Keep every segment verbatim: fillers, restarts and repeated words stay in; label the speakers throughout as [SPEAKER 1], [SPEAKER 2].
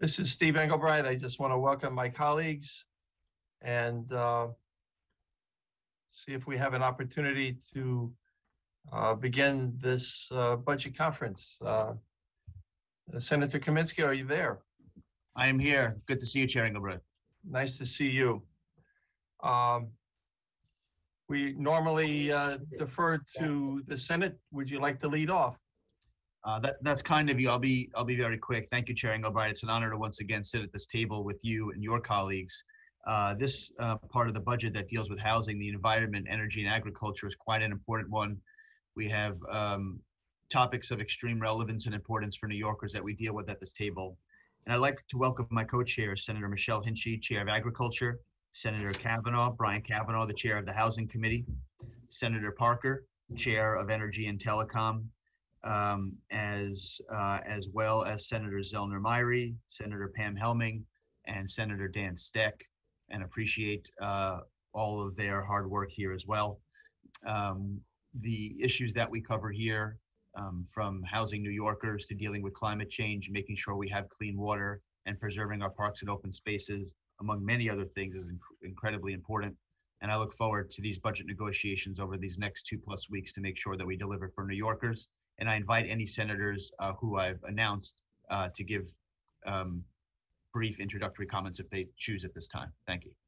[SPEAKER 1] This is Steve Engelbright. I just want to welcome my colleagues and uh, see if we have an opportunity to uh, begin this uh, budget conference. Uh, Senator Kaminsky, are you there?
[SPEAKER 2] I am here. Good to see you, Chair Engelbright.
[SPEAKER 1] Nice to see you. Um, we normally uh, defer to the Senate. Would you like to lead off?
[SPEAKER 2] Uh, that, that's kind of you. I'll be I'll be very quick. Thank you, Chair Engelbright. It's an honor to once again sit at this table with you and your colleagues. Uh, this uh, part of the budget that deals with housing, the environment, energy, and agriculture is quite an important one. We have um, topics of extreme relevance and importance for New Yorkers that we deal with at this table. And I'd like to welcome my co-chairs, Senator Michelle Hinchy, Chair of Agriculture, Senator Kavanaugh, Brian Kavanaugh, the Chair of the Housing Committee, Senator Parker, Chair of Energy and Telecom, um, as uh, as well as Senator Zellner Myrie, Senator Pam Helming, and Senator Dan Steck, and appreciate uh, all of their hard work here as well. Um, the issues that we cover here, um, from housing New Yorkers to dealing with climate change, making sure we have clean water and preserving our parks and open spaces, among many other things, is inc incredibly important. And I look forward to these budget negotiations over these next two plus weeks to make sure that we deliver for New Yorkers. And I invite any senators uh, who I've announced uh, to give um, brief introductory comments if they choose at this time. Thank you.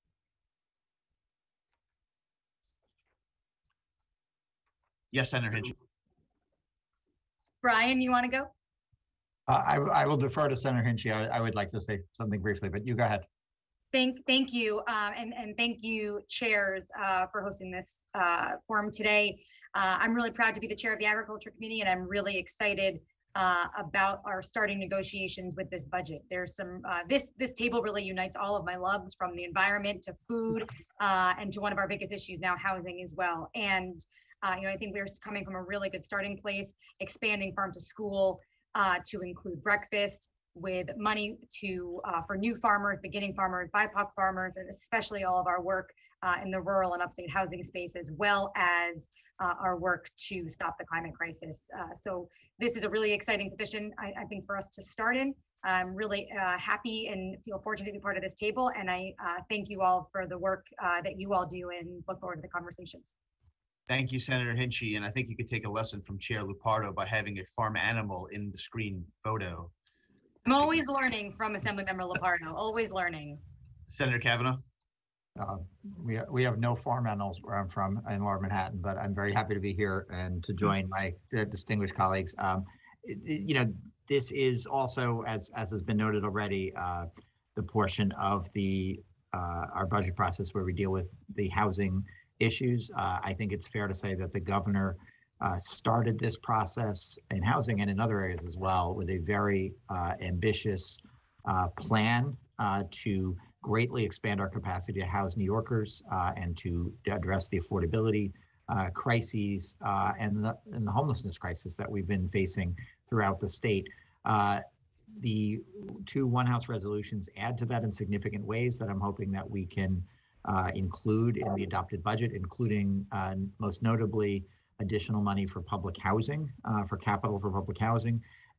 [SPEAKER 2] Yes, Senator Hinchy.
[SPEAKER 3] Brian, you want to go?
[SPEAKER 4] Uh, I, I will defer to Senator Hinchy. I, I would like to say something briefly, but you go ahead.
[SPEAKER 3] Thank, thank you, uh, and and thank you, chairs, uh, for hosting this uh, forum today. Uh, I'm really proud to be the chair of the Agriculture Committee, and I'm really excited uh, about our starting negotiations with this budget. There's some uh, this this table really unites all of my loves, from the environment to food, uh, and to one of our biggest issues now, housing as well. And uh, you know, I think we're coming from a really good starting place, expanding farm to school uh, to include breakfast, with money to uh, for new farmers, beginning farmers, B I P O C farmers, and especially all of our work uh, in the rural and upstate housing space, as well as uh, our work to stop the climate crisis. Uh, so this is a really exciting position, I, I think, for us to start in. I'm really uh, happy and feel fortunate to be part of this table, and I uh, thank you all for the work uh, that you all do, and look forward to the conversations.
[SPEAKER 2] Thank you, Senator Hinchy, and I think you could take a lesson from Chair Lupardo by having a farm animal in the screen photo.
[SPEAKER 3] I'm always learning from Assemblymember Lupardo, always learning.
[SPEAKER 2] Senator Kavanaugh?
[SPEAKER 4] Uh, we, we have no farm animals where I'm from in Lower Manhattan, but I'm very happy to be here and to join my uh, distinguished colleagues. Um, it, it, you know, this is also, as, as has been noted already, uh, the portion of the uh, our budget process where we deal with the housing issues. Uh, I think it's fair to say that the governor Uh, started this process in housing and in other areas as well with a very uh, ambitious uh, plan uh, to greatly expand our capacity to house New Yorkers uh, and to address the affordability uh, crises uh, and, the, and the homelessness crisis that we've been facing throughout the state. Uh, the two One House resolutions add to that in significant ways that I'm hoping that we can uh, include in the adopted budget, including uh, most notably additional money for public housing, uh, for capital for public housing,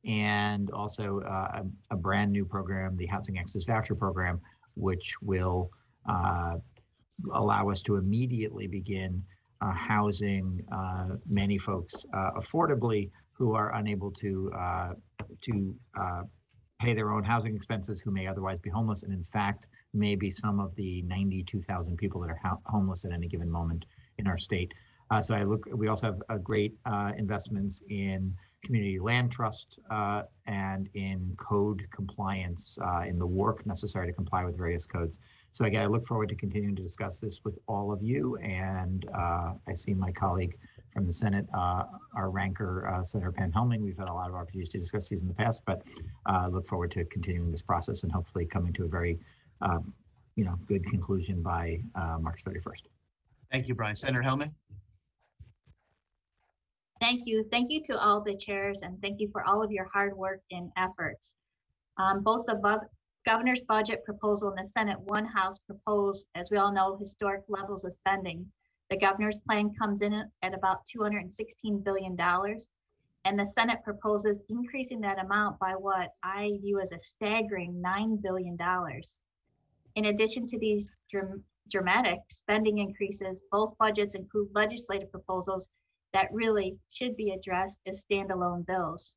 [SPEAKER 4] and also uh, a, a brand new program, the Housing Access Voucher Program, which will uh, allow us to immediately begin uh, housing uh, many folks uh, affordably who are unable to uh, to uh, pay their own housing expenses, who may otherwise be homeless, and in fact, maybe some of the ninety-two thousand people that are ho homeless at any given moment in our state. Uh, so I look, we also have a great uh, investments in community land trust uh, and in code compliance, uh, in the work necessary to comply with various codes. So again, I look forward to continuing to discuss this with all of you. And uh, I see my colleague from the Senate, uh, our ranker, uh, Senator Pam Helming. We've had a lot of opportunities to discuss these in the past, but I uh, look forward to continuing this process and hopefully coming to a very, um, you know, good conclusion by uh, March thirty-first.
[SPEAKER 2] Thank you, Brian. Senator Helming?
[SPEAKER 5] Thank you. Thank you to all the chairs, and thank you for all of your hard work and efforts. Um, both the bu governor's budget proposal and the Senate One House propose, as we all know, historic levels of spending. The governor's plan comes in at about two hundred sixteen billion dollars. And the Senate proposes increasing that amount by what I view as a staggering nine billion dollars. In addition to these dram dramatic spending increases, both budgets include legislative proposals that really should be addressed as standalone bills.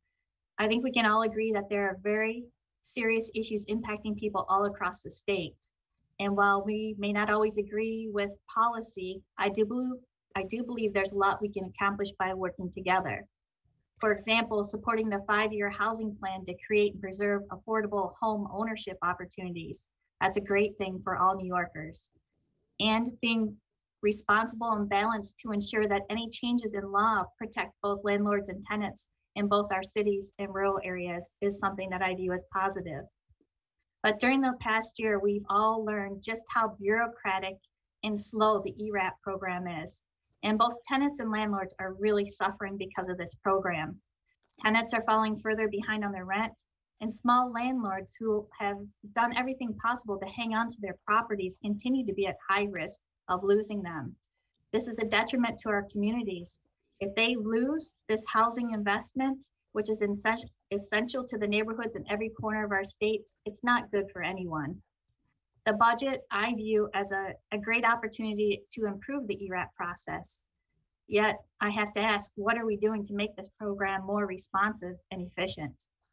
[SPEAKER 5] I think we can all agree that there are very serious issues impacting people all across the state. And while we may not always agree with policy, I do believe, I do believe there's a lot we can accomplish by working together. For example, supporting the five-year housing plan to create and preserve affordable home ownership opportunities. That's a great thing for all New Yorkers. And being responsible and balanced to ensure that any changes in law protect both landlords and tenants in both our cities and rural areas is something that I view as positive. But during the past year, we've all learned just how bureaucratic and slow the E RAP program is. And both tenants and landlords are really suffering because of this program. Tenants are falling further behind on their rent, and small landlords who have done everything possible to hang on to their properties continue to be at high risk of losing them. This is a detriment to our communities. If they lose this housing investment, which is essential to the neighborhoods in every corner of our states, it's not good for anyone. The budget I view as a, a great opportunity to improve the E RAP process. Yet I have to ask, what are we doing to make this program more responsive and efficient?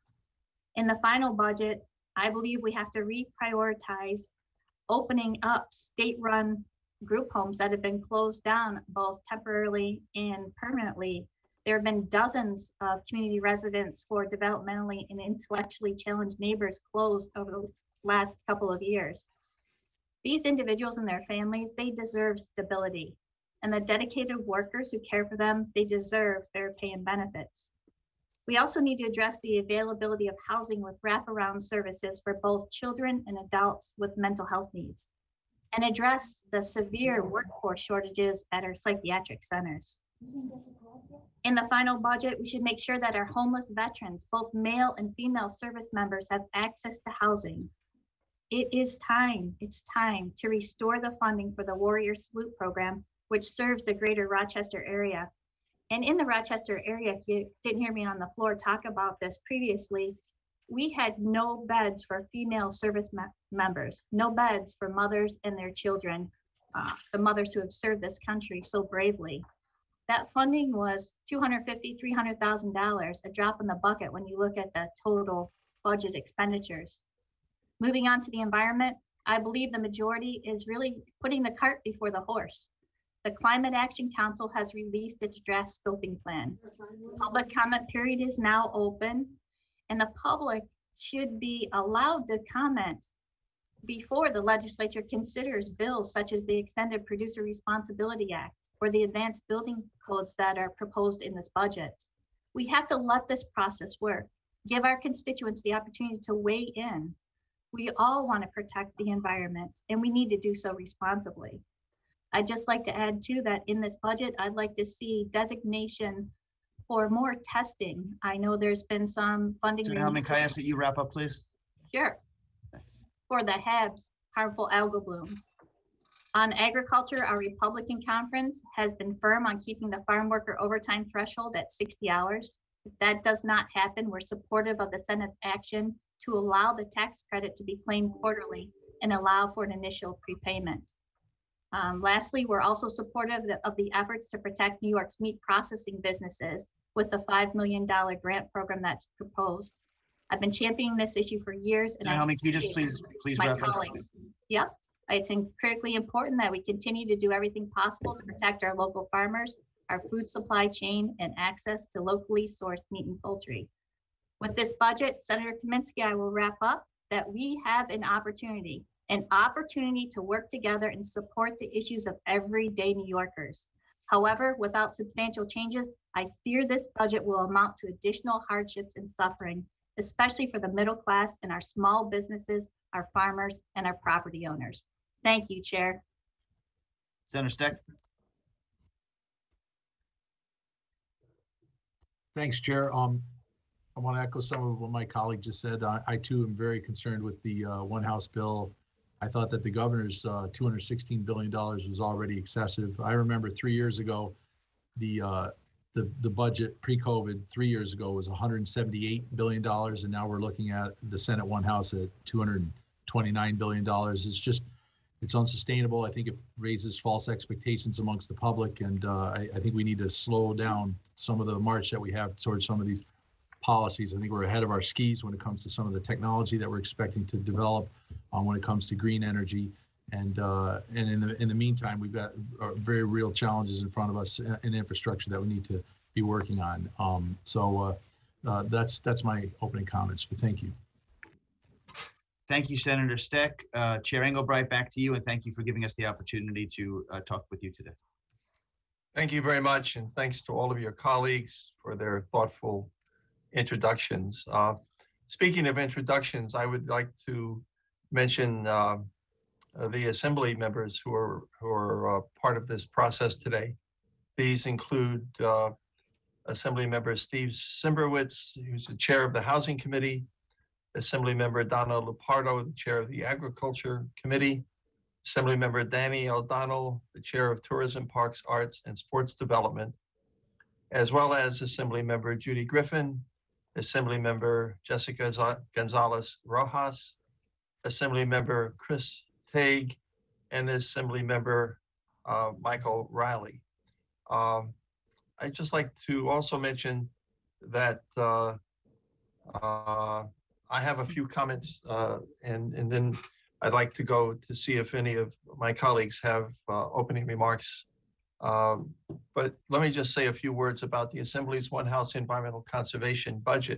[SPEAKER 5] In the final budget, I believe we have to reprioritize opening up state-run group homes that have been closed down both temporarily and permanently. There have been dozens of community residents for developmentally and intellectually challenged neighbors closed over the last couple of years. These individuals and their families, they deserve stability. And the dedicated workers who care for them, they deserve fair pay and benefits. We also need to address the availability of housing with wraparound services for both children and adults with mental health needs, and address the severe workforce shortages at our psychiatric centers. In the final budget, we should make sure that our homeless veterans, both male and female service members, have access to housing. It is time, it's time to restore the funding for the Warrior Salute program, which serves the greater Rochester area. And in the Rochester area, if you didn't hear me on the floor talk about this previously, we had no beds for female service me members, no beds for mothers and their children, uh, the mothers who have served this country so bravely. That funding was two hundred fifty thousand, three hundred thousand dollars, a drop in the bucket when you look at the total budget expenditures. Moving on to the environment, I believe the majority is really putting the cart before the horse. The Climate Action Council has released its draft scoping plan. Public comment period is now open, and the public should be allowed to comment before the legislature considers bills such as the Extended Producer Responsibility Act or the advanced building codes that are proposed in this budget. We have to let this process work, give our constituents the opportunity to weigh in. We all want to protect the environment, and we need to do so responsibly. I'd just like to add too that in this budget, I'd like to see designation for more testing. I know there's been some funding.
[SPEAKER 2] Senator Hellman, can I ask that you wrap up, please?
[SPEAKER 5] Sure. Thanks. For the H A Bs, harmful algal blooms. On agriculture, our Republican conference has been firm on keeping the farm worker overtime threshold at sixty hours. If that does not happen, we're supportive of the Senate's action to allow the tax credit to be claimed quarterly and allow for an initial prepayment. Um, lastly, we're also supportive of the efforts to protect New York's meat processing businesses with the five million dollar grant program that's proposed. I've been championing this issue for years. And
[SPEAKER 2] Senator Hellman, can you just please, please
[SPEAKER 5] my
[SPEAKER 2] wrap up?
[SPEAKER 5] colleagues. Yep, it's critically important that we continue to do everything possible to protect our local farmers, our food supply chain, and access to locally sourced meat and poultry. With this budget, Senator Kaminsky, I will wrap up that we have an opportunity, an opportunity to work together and support the issues of everyday New Yorkers. However, without substantial changes, I fear this budget will amount to additional hardships and suffering, especially for the middle class and our small businesses, our farmers, and our property owners. Thank you, Chair.
[SPEAKER 2] Senator Steck.
[SPEAKER 6] Thanks, Chair. Um, I want to echo some of what my colleague just said. I, I too am very concerned with the uh, one House bill. I thought that the governor's uh, two hundred sixteen billion dollars was already excessive. I remember three years ago, the uh, the, the budget pre-COVID three years ago was one hundred seventy-eight billion dollars, and now we're looking at the Senate one House at two hundred twenty-nine billion dollars. It's just, it's unsustainable. I think it raises false expectations amongst the public, and uh, I, I think we need to slow down some of the march that we have towards some of these policies. I think we're ahead of our skis when it comes to some of the technology that we're expecting to develop um, when it comes to green energy. And uh, and in the in the meantime, we've got uh, very real challenges in front of us in infrastructure that we need to be working on. Um, so uh, uh, that's that's my opening comments. But thank you.
[SPEAKER 2] Thank you, Senator Steck. Uh, Chair Engelbright, back to you, and thank you for giving us the opportunity to uh, talk with you today.
[SPEAKER 1] Thank you very much, and thanks to all of your colleagues for their thoughtful introductions. Uh, speaking of introductions, I would like to mention uh, uh, the Assembly members who are who are uh, part of this process today. These include uh, Assembly Member Steve Simberwitz, who's the chair of the Housing Committee, Assembly Member Donna Lupardo, the chair of the Agriculture Committee, Assembly Member Danny O'Donnell, the chair of Tourism, Parks, Arts, and Sports Development, as well as Assembly Member Judy Griffin, Assembly Member Jessica Gonzalez Rojas, Assembly Member Chris Tague, and Assembly Member uh, Michael Riley. Um, I'd just like to also mention that uh, uh, I have a few comments, uh, and, and then I'd like to go to see if any of my colleagues have uh, opening remarks. Um, but let me just say a few words about the Assembly's One House Environmental Conservation budget.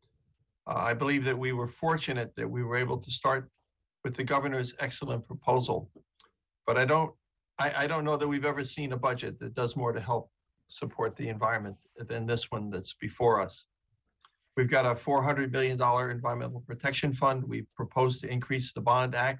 [SPEAKER 1] Uh, I believe that we were fortunate that we were able to start with the governor's excellent proposal. But I don't, I, I don't know that we've ever seen a budget that does more to help support the environment than this one that's before us. We've got a four hundred million dollars Environmental Protection Fund. We proposed to increase the Bond Act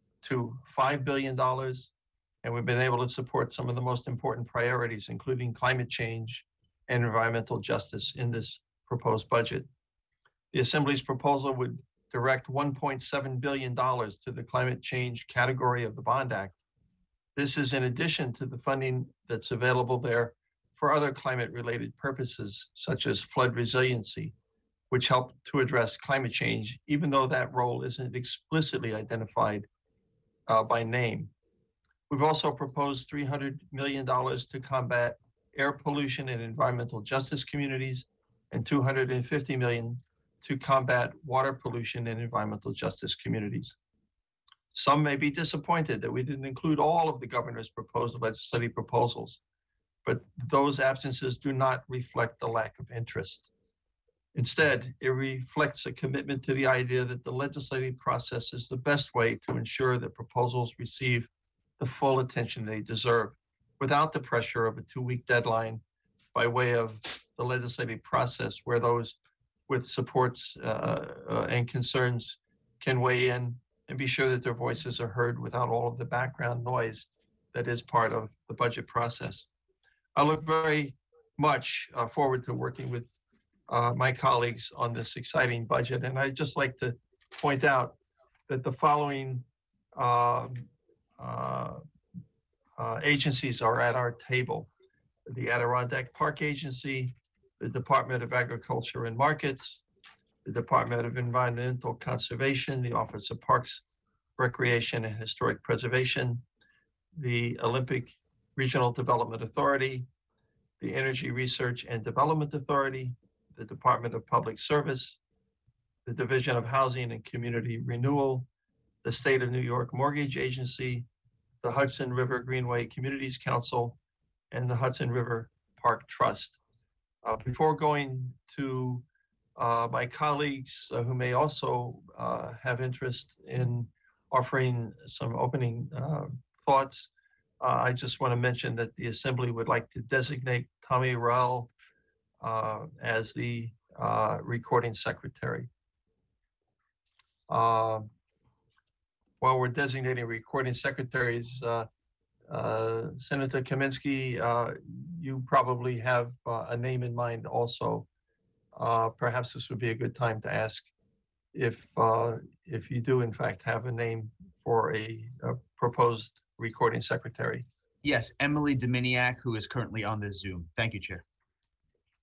[SPEAKER 1] to five billion dollars. And we've been able to support some of the most important priorities, including climate change and environmental justice in this proposed budget. The Assembly's proposal would direct one point seven billion dollars to the climate change category of the Bond Act. This is in addition to the funding that's available there for other climate-related purposes, such as flood resiliency, which help to address climate change, even though that role isn't explicitly identified uh, by name. We've also proposed three hundred million dollars to combat air pollution in environmental justice communities and two hundred fifty million dollars to combat water pollution in environmental justice communities. Some may be disappointed that we didn't include all of the governor's proposed legislative proposals, but those absences do not reflect a lack of interest. Instead, it reflects a commitment to the idea that the legislative process is the best way to ensure that proposals receive the full attention they deserve without the pressure of a two-week deadline by way of the legislative process where those with supports uh, uh, and concerns can weigh in and be sure that their voices are heard without all of the background noise that is part of the budget process. I look very much uh, forward to working with uh, my colleagues on this exciting budget. And I'd just like to point out that the following um, uh, uh, agencies are at our table: the Adirondack Park Agency, the Department of Agriculture and Markets, the Department of Environmental Conservation, the Office of Parks, Recreation and Historic Preservation, the Olympic Regional Development Authority, the Energy Research and Development Authority, the Department of Public Service, the Division of Housing and Community Renewal, the State of New York Mortgage Agency, the Hudson River Greenway Communities Council, and the Hudson River Park Trust. Uh, before going to uh, my colleagues uh, who may also uh, have interest in offering some opening uh, thoughts, uh, I just want to mention that the Assembly would like to designate Tommy Rowell uh, as the uh, recording secretary. Uh, while we're designating recording secretaries, uh, uh, Senator Kaminsky, uh, you probably have uh, a name in mind also. Uh, perhaps this would be a good time to ask if uh, if you do in fact have a name for a, a proposed recording secretary.
[SPEAKER 2] Yes, Emily Dominiak, who is currently on this Zoom. Thank you, Chair.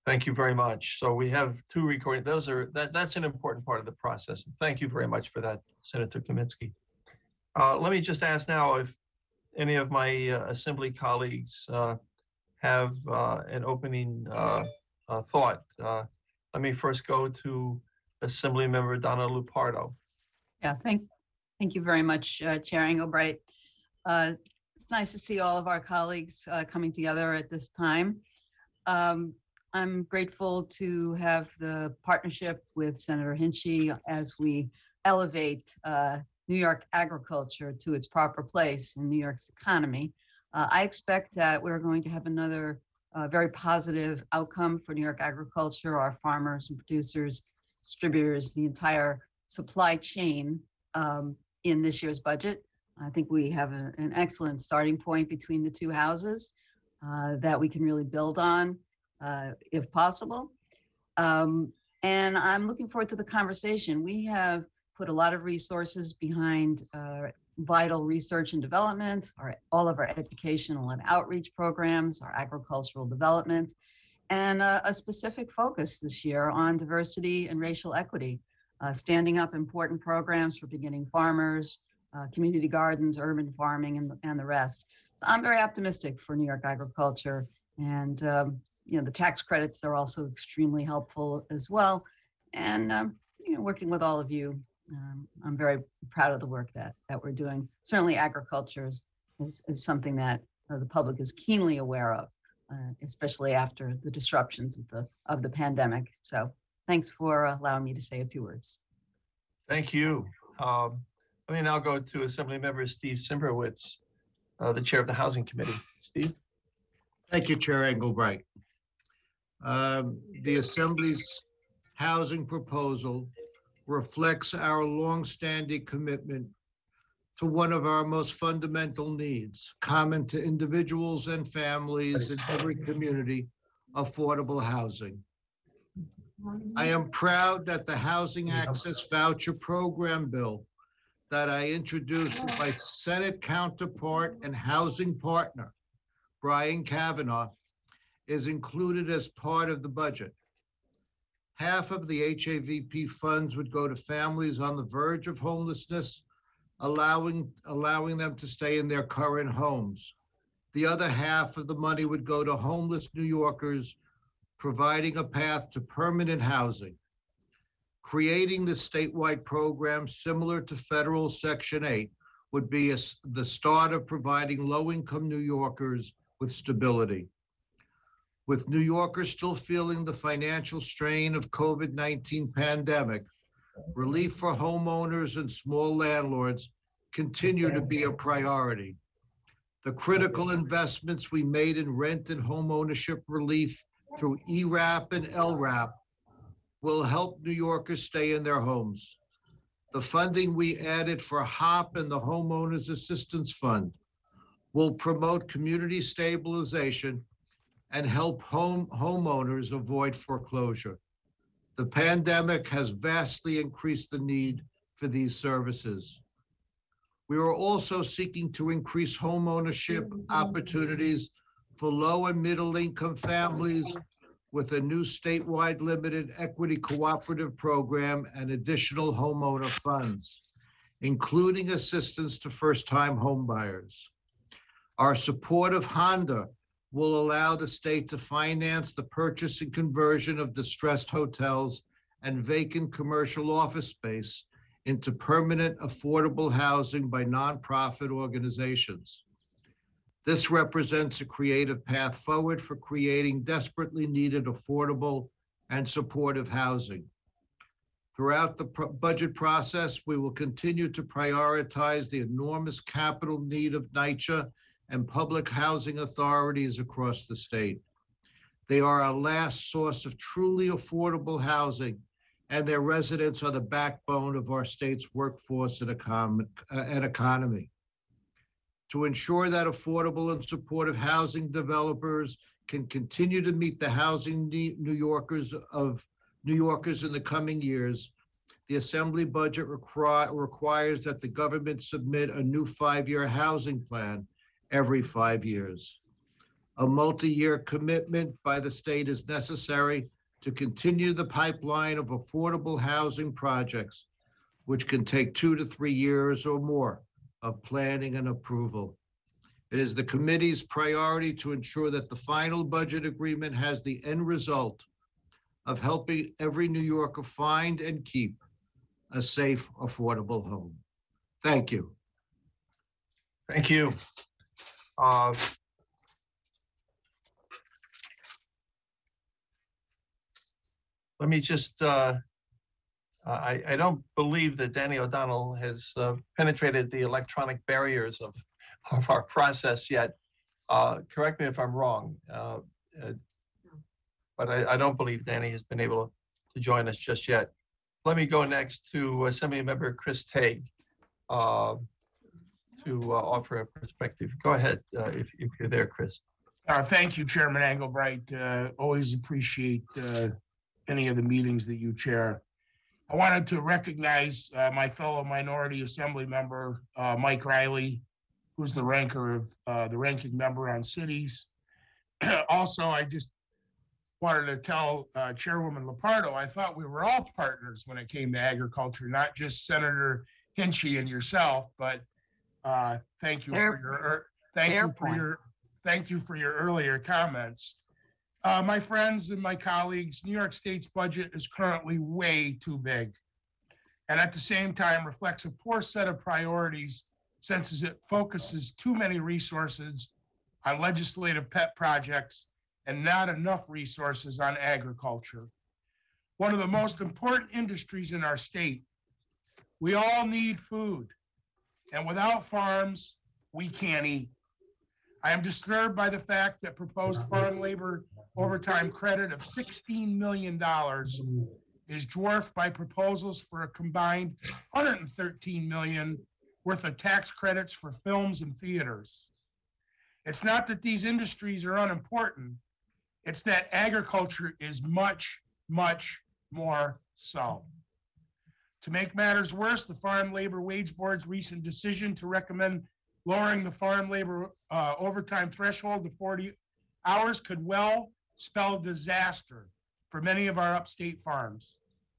[SPEAKER 1] Thank you very much. So we have two recordings. Those are, that, that's an important part of the process. Thank you very much for that, Senator Kaminsky. Uh, let me just ask now if any of my uh, Assembly colleagues uh, have uh, an opening uh, uh, thought. Uh, let me first go to Assembly Member Donna Lupardo.
[SPEAKER 7] Yeah, thank, thank you very much, uh, Chair Engelbright. Uh, it's nice to see all of our colleagues uh, coming together at this time. Um, I'm grateful to have the partnership with Senator Hinchey as we elevate uh, New York agriculture to its proper place in New York's economy. Uh, I expect that we're going to have another uh, very positive outcome for New York agriculture, our farmers and producers, distributors, the entire supply chain um, in this year's budget. I think we have a, an excellent starting point between the two houses uh, that we can really build on uh, if possible. Um, and I'm looking forward to the conversation. We have put a lot of resources behind uh, vital research and development, our, all of our educational and outreach programs, our agricultural development, and uh, a specific focus this year on diversity and racial equity, uh, standing up important programs for beginning farmers, uh, community gardens, urban farming, and, and the rest. So I'm very optimistic for New York agriculture, and um, you know, the tax credits are also extremely helpful as well. And um, you know, working with all of you, um, I'm very proud of the work that that we're doing. Certainly, agriculture is is, is something that uh, the public is keenly aware of, uh, especially after the disruptions of the of the pandemic. So, thanks for allowing me to say a few words.
[SPEAKER 1] Thank you. Um, let me now go to Assembly Member Steve Simbrowitz, uh, the Chair of the Housing Committee. Steve.
[SPEAKER 8] Thank you, Chair Engelbright. Um, the Assembly's housing proposal reflects our longstanding commitment to one of our most fundamental needs, common to individuals and families in every community, affordable housing. I am proud that the Housing Access Voucher Program bill that I introduced with my Senate counterpart and housing partner, Brian Kavanaugh, is included as part of the budget. Half of the H A V P funds would go to families on the verge of homelessness, allowing, allowing them to stay in their current homes. The other half of the money would go to homeless New Yorkers, providing a path to permanent housing. Creating the statewide program similar to federal Section eight would be a, the start of providing low-income New Yorkers with stability. With New Yorkers still feeling the financial strain of COVID nineteen pandemic, relief for homeowners and small landlords continue to be a priority. The critical investments we made in rent and home ownership relief through E RAP and L RAP will help New Yorkers stay in their homes. The funding we added for HOP and the Homeowners Assistance Fund will promote community stabilization and help home homeowners avoid foreclosure. The pandemic has vastly increased the need for these services. We are also seeking to increase home ownership opportunities for low and middle income families with a new statewide limited equity cooperative program and additional homeowner funds, including assistance to first-time homebuyers. Our support of Honda will allow the state to finance the purchase and conversion of distressed hotels and vacant commercial office space into permanent affordable housing by nonprofit organizations. This represents a creative path forward for creating desperately needed affordable and supportive housing. Throughout the pro- budget process, we will continue to prioritize the enormous capital need of NYCHA and public housing authorities across the state. They are our last source of truly affordable housing, and their residents are the backbone of our state's workforce and, econ- uh, and economy. To ensure that affordable and supportive housing developers can continue to meet the housing need New Yorkers of New Yorkers in the coming years, the Assembly budget require, requires that the government submit a new five-year housing plan every five years. A multi-year commitment by the state is necessary to continue the pipeline of affordable housing projects, which can take two to three years or more of planning and approval. It is the committee's priority to ensure that the final budget agreement has the end result of helping every New Yorker find and keep a safe, affordable home. Thank you.
[SPEAKER 1] Thank you. Uh, Let me just, uh, I, I don't believe that Danny O'Donnell has uh, penetrated the electronic barriers of, of our process yet. Uh, correct me if I'm wrong, uh, uh, but I, I don't believe Danny has been able to join us just yet. Let me go next to Assembly Member Chris Tague uh, to uh, offer a perspective. Go ahead, uh, if, if you're there, Chris.
[SPEAKER 9] Uh, thank you, Chairman Engelbright. Uh, always appreciate uh, any of the meetings that you chair. I wanted to recognize uh, my fellow minority assembly member, uh, Mike Riley, who's the ranker of uh, the ranking member on cities. Also, I just wanted to tell uh, Chairwoman Lepardo, I thought we were all partners when it came to agriculture, not just Senator Hinchy and yourself, but uh, thank you
[SPEAKER 7] Fair-
[SPEAKER 9] for your er, thank
[SPEAKER 7] fair
[SPEAKER 9] you for
[SPEAKER 7] point.
[SPEAKER 9] your thank you for your earlier comments. Uh, my friends and my colleagues, New York State's budget is currently way too big, and at the same time reflects a poor set of priorities since it focuses too many resources on legislative pet projects and not enough resources on agriculture. One of the most important industries in our state. We all need food, and without farms, we can't eat. I am disturbed by the fact that proposed farm labor overtime credit of sixteen million dollars is dwarfed by proposals for a combined one hundred thirteen million dollars worth of tax credits for films and theaters. It's not that these industries are unimportant, it's that agriculture is much, much more so. To make matters worse, the Farm Labor Wage Board's recent decision to recommend lowering the farm labor uh, overtime threshold to forty hours could well spell disaster for many of our upstate farms,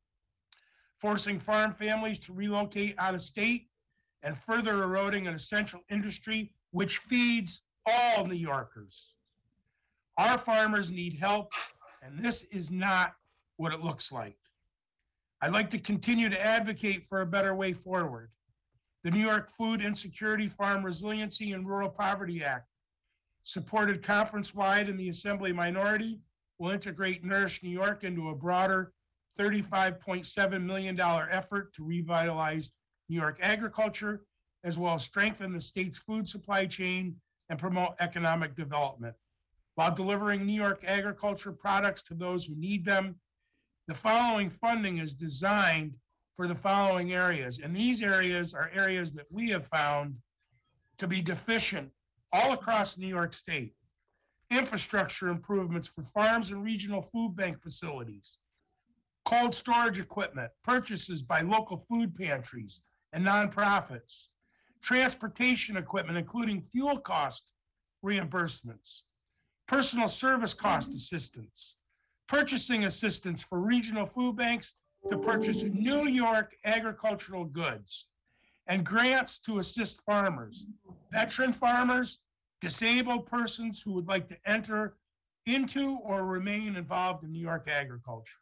[SPEAKER 9] forcing farm families to relocate out of state and further eroding an essential industry which feeds all New Yorkers. Our farmers need help, and this is not what it looks like. I'd like to continue to advocate for a better way forward. The New York Food Insecurity, Farm Resiliency, and Rural Poverty Act, supported conference-wide in the Assembly minority, will integrate Nourish New York into a broader thirty-five point seven million dollars effort to revitalize New York agriculture, as well as strengthen the state's food supply chain and promote economic development. While delivering New York agriculture products to those who need them, the following funding is designed for the following areas. And these areas are areas that we have found to be deficient all across New York State. Infrastructure improvements for farms and regional food bank facilities, cold storage equipment, purchases by local food pantries and nonprofits, transportation equipment, including fuel cost reimbursements, personal service cost assistance, purchasing assistance for regional food banks to purchase New York agricultural goods, and grants to assist farmers, veteran farmers, disabled persons who would like to enter into or remain involved in New York agriculture.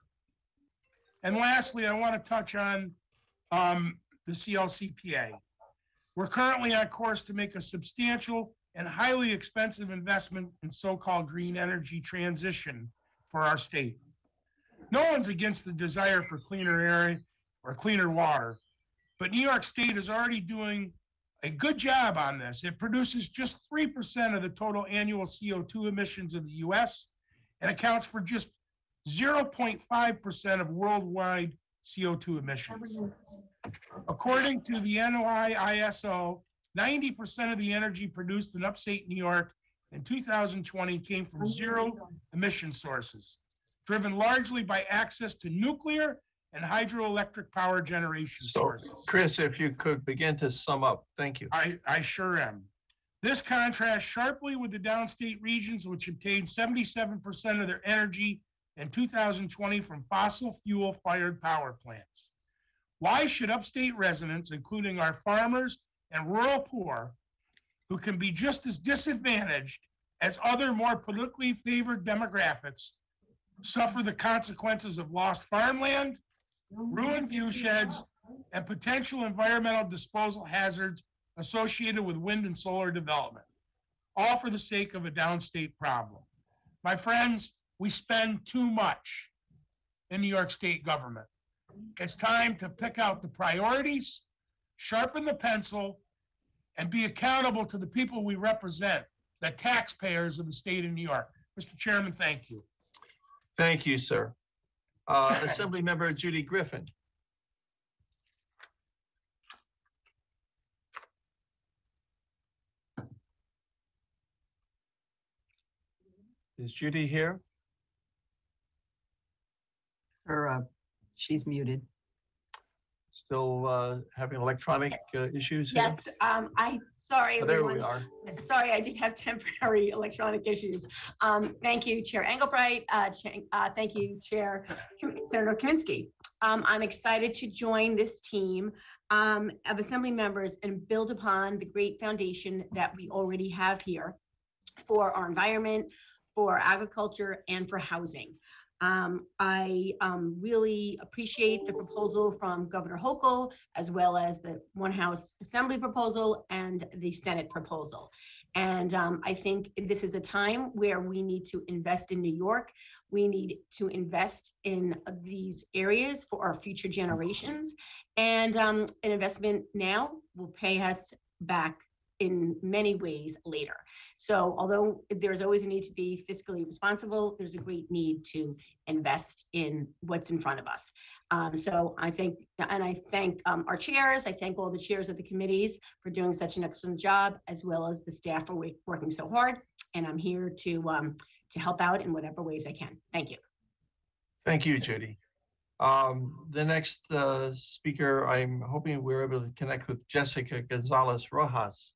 [SPEAKER 9] And lastly, I want to touch on um, the C L C P A. We're currently on course to make a substantial and highly expensive investment in so-called green energy transition for our state. No one's against the desire for cleaner air or cleaner water, but New York State is already doing a good job on this. It produces just three percent of the total annual C O two emissions of the U S and accounts for just zero point five percent of worldwide C O two emissions. According to the N Y I S O, ninety percent of the energy produced in upstate New York in two thousand twenty came from zero emission sources, driven largely by access to nuclear and hydroelectric power generation
[SPEAKER 1] So,
[SPEAKER 9] sources.
[SPEAKER 1] Chris, if you could begin to sum up, thank you.
[SPEAKER 9] I, I sure am. This contrasts sharply with the downstate regions, which obtained seventy-seven percent of their energy in two thousand twenty from fossil fuel fired power plants. Why should upstate residents, including our farmers and rural poor, who can be just as disadvantaged as other more politically favored demographics, suffer the consequences of lost farmland, ruined view sheds, and potential environmental disposal hazards associated with wind and solar development, all for the sake of a downstate problem? My friends, we spend too much in New York State government. It's time to pick out the priorities, sharpen the pencil, and be accountable to the people we represent, the taxpayers of the state of New York. Mister Chairman, thank you.
[SPEAKER 1] Thank you, sir. Uh, Assembly Member Judy Griffin. Is Judy here?
[SPEAKER 10] Or uh, she's muted.
[SPEAKER 1] Still uh, having electronic uh, issues here?
[SPEAKER 10] Yes, um, I, sorry,
[SPEAKER 1] Oh, there we
[SPEAKER 10] everyone.
[SPEAKER 1] are.
[SPEAKER 10] Sorry, I did have temporary electronic issues. Um, thank you, Chair Engelbright. Uh, Cha- uh, thank you, Chair Kim- Senator Kaminsky. Um, I'm excited to join this team um, of Assembly members and build upon the great foundation that we already have here for our environment, for agriculture, and for housing. Um, I um, really appreciate the proposal from Governor Hochul, as well as the One House Assembly proposal and the Senate proposal. And um, I think this is a time where we need to invest in New York. We need to invest in these areas for our future generations. And um, an investment now will pay us back in many ways later. So although there's always a need to be fiscally responsible, there's a great need to invest in what's in front of us. Um, so I think, and I thank um, our chairs, I thank all the chairs of the committees for doing such an excellent job, as well as the staff for working so hard. And I'm here to, um, to help out in whatever ways I can. Thank you.
[SPEAKER 1] Thank you, Judy. Um, the next uh, speaker, I'm hoping we're able to connect with Jessica Gonzalez Rojas.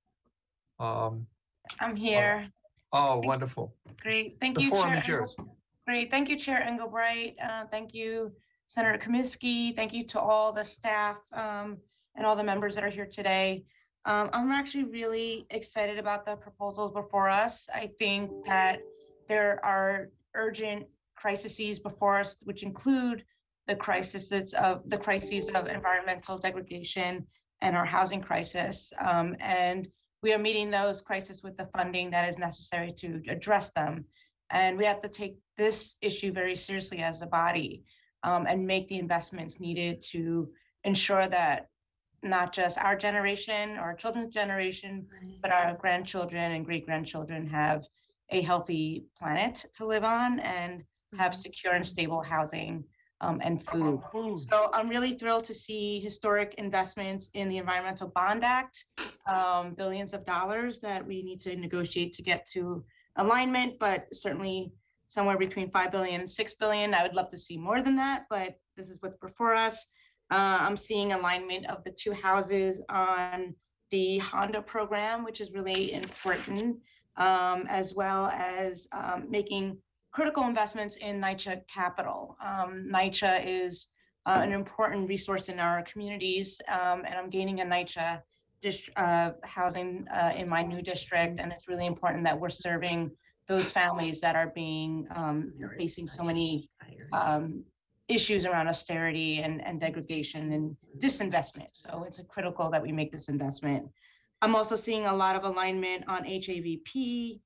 [SPEAKER 1] Um,
[SPEAKER 11] I'm here.
[SPEAKER 1] oh, wonderful.
[SPEAKER 11] Great. Thank
[SPEAKER 1] The
[SPEAKER 11] you,
[SPEAKER 1] forum
[SPEAKER 11] Chair.
[SPEAKER 1] is yours.
[SPEAKER 11] Engel- Great. Thank you, Chair Engelbright. Uh, thank you, Senator Kaminsky. Thank you to all the staff um, and all the members that are here today. Um, I'm actually really excited about the proposals before us. I think that there are urgent crises before us, which include the crises of the crises of environmental degradation and our housing crisis. Um, and we are meeting those crises with the funding that is necessary to address them. And we have to take this issue very seriously as a body um, and make the investments needed to ensure that not just our generation or our children's generation, but our grandchildren and great-grandchildren have a healthy planet to live on and have secure and stable housing um, and food. So I'm really thrilled to see historic investments in the Environmental Bond Act, um, billions of dollars that we need to negotiate to get to alignment, but certainly somewhere between five billion and six billion. I would love to see more than that, but this is what's before us. Uh, I'm seeing alignment of the two houses on the Honda program, which is really important, um, as well as um, making critical investments in NYCHA capital. Um, NYCHA is uh, an important resource in our communities, um, and I'm gaining a NYCHA dist- uh, housing uh, in my new district, and it's really important that we're serving those families that are being um, facing so many um, issues around austerity and, and degradation and disinvestment. So it's critical that we make this investment. I'm also seeing a lot of alignment on H A V P,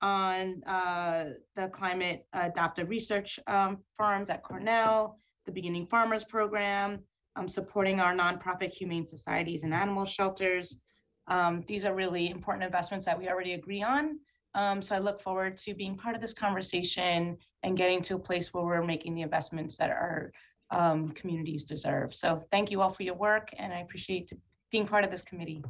[SPEAKER 11] on uh, the climate adaptive research um, firms at Cornell, the Beginning Farmers Program, um, supporting our nonprofit humane societies and animal shelters. Um, these are really important investments that we already agree on. Um, so I look forward to being part of this conversation and getting to a place where we're making the investments that our um, communities deserve. So thank you all for your work, and I appreciate being part of this committee.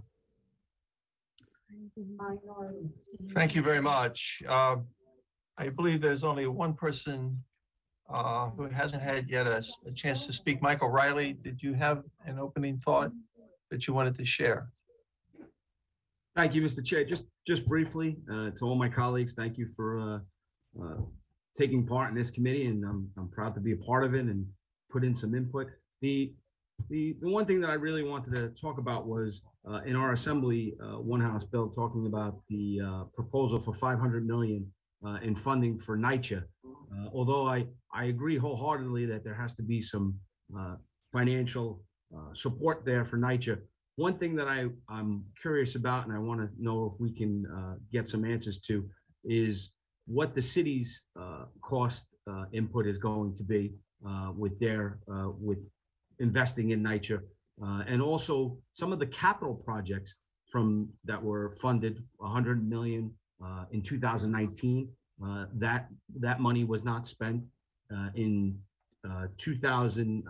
[SPEAKER 1] Thank you very much. Uh, I believe there's only one person uh, who hasn't had yet a, a chance to speak. Michael Riley, did you have an opening thought that you wanted to share?
[SPEAKER 12] Thank you, Mister Chair. Just, just briefly, uh, to all my colleagues, thank you for uh, uh, taking part in this committee, and I'm, I'm proud to be a part of it and put in some input. The, the, the one thing that I really wanted to talk about was uh, in our assembly, uh, one House bill talking about the uh, proposal for five hundred million uh, in funding for NYCHA. Uh, although I, I agree wholeheartedly that there has to be some uh, financial uh, support there for NYCHA. One thing that I, I'm curious about, and I want to know if we can uh, get some answers to, is what the city's uh, cost uh, input is going to be uh, with their, uh, with investing in NYCHA, uh, and also some of the capital projects from that were funded one hundred million uh, in two thousand nineteen. Uh, that that money was not spent uh, in uh, two thousand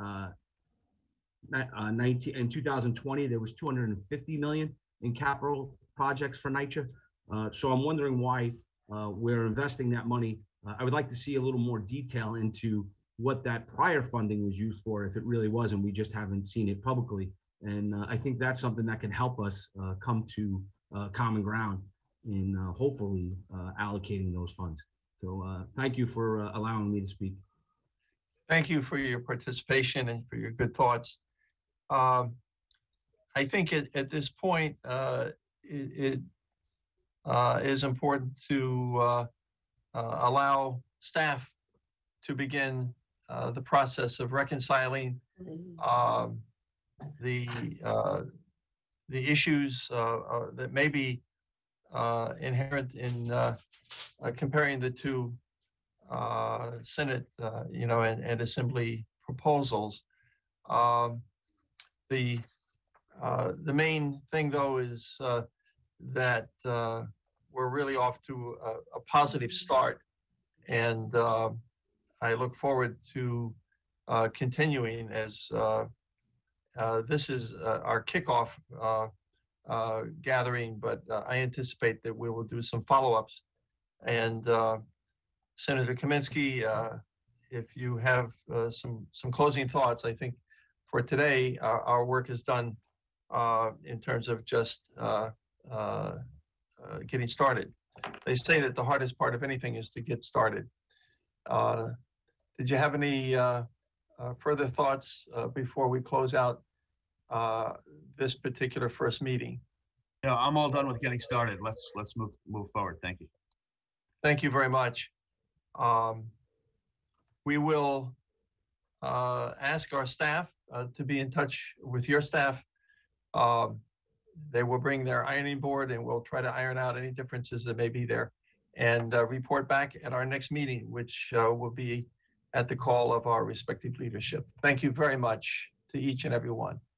[SPEAKER 12] nineteen and two thousand twenty. There was two hundred fifty million in capital projects for NYCHA. Uh, so I'm wondering why uh, we're investing that money. Uh, I would like to see a little more detail into what that prior funding was used for, if it really was, and we just haven't seen it publicly. And uh, I think that's something that can help us uh, come to uh, common ground in uh, hopefully uh, allocating those funds. So uh, thank you for uh, allowing me to speak.
[SPEAKER 1] Thank you for your participation and for your good thoughts. Um, I think at, at this point, uh, it, it uh, is important to uh, uh, allow staff to begin uh, the process of reconciling um, the uh, the issues uh, uh, that may be uh, inherent in uh, uh, comparing the two uh, Senate, uh, you know, and, and Assembly proposals. Um, the uh, the main thing, though, is uh, that uh, we're really off to a, a positive start, and uh, I look forward to uh, continuing as uh, uh, this is uh, our kickoff uh, uh, gathering, but uh, I anticipate that we will do some follow-ups. And uh, Senator Kaminsky, uh, if you have uh, some some closing thoughts, I think for today our, our work is done uh, in terms of just uh, uh, uh, getting started. They say that the hardest part of anything is to get started. Uh, did you have any uh, uh, further thoughts uh, before we close out uh, this particular first meeting?
[SPEAKER 2] No, I'm all done with getting started. Let's let's move move forward. Thank you.
[SPEAKER 1] Thank you very much. Um, we will uh, ask our staff uh, to be in touch with your staff. Um, they will bring their ironing board and we'll try to iron out any differences that may be there and uh, report back at our next meeting, which uh, will be at the call of our respective leadership. Thank you very much to each and every one.